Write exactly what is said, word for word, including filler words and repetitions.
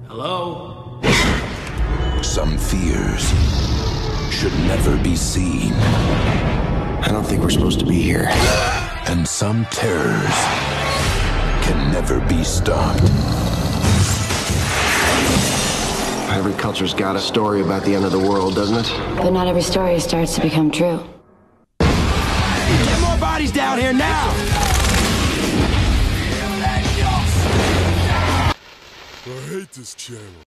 Hello? Some fears should never be seen. I don't think we're supposed to be here. And some terrors can never be stopped. Every culture's got a story about the end of the world, doesn't it? But not every story starts to become true. Get more bodies down here now! I hate this channel.